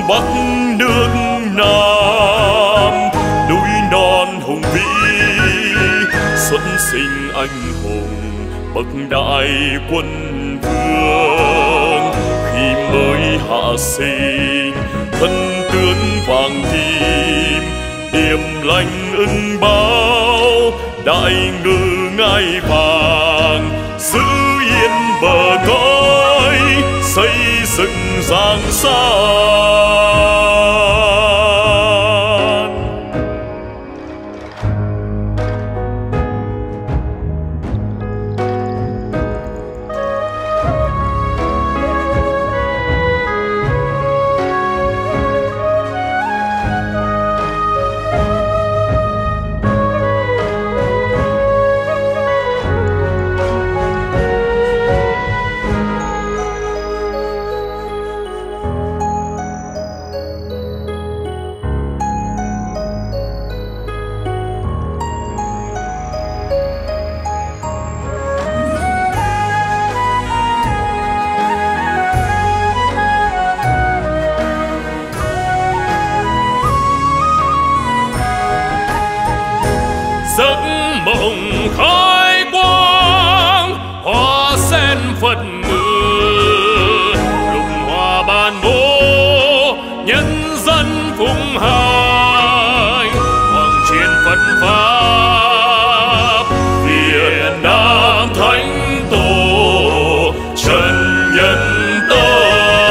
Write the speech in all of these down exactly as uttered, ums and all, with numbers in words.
Bắc nước Nam, núi non hùng vĩ xuất sinh anh hùng bậc đại quân vương. Khi mới hạ sinh thân tướng vàng kim, điềm lành ưng báo đại ngự ngai vàng. Giữ yên bờ cõi xây dựng giang sơn. Giấc mộng khai quang hoa sen phật ngự, lục hòa ban bố nhân dân phụng hành. Hoàng triền Phật pháp Việt Nam thánh tổ trần nhân tông.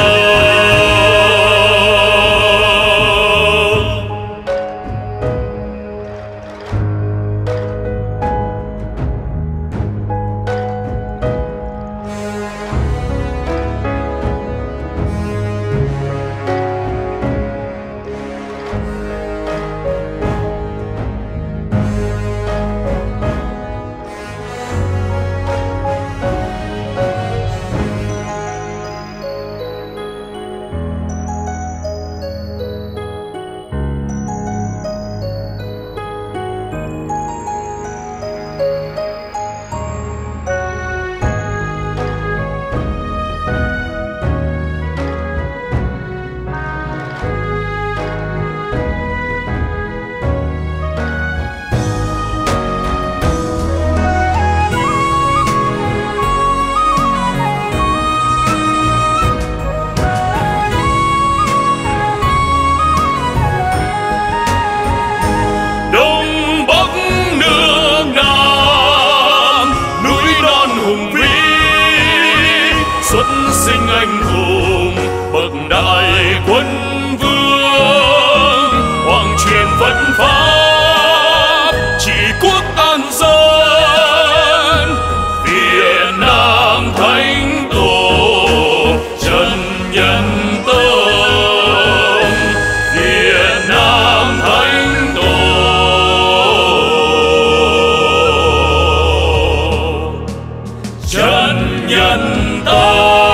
Xuất sinh anh hùng bậc đại quân vương. Hoàng truyền Phật pháp trị quốc an dân. Việt Nam thánh tổ trần nhân tông. Việt Nam thánh tổ trần nhân tông.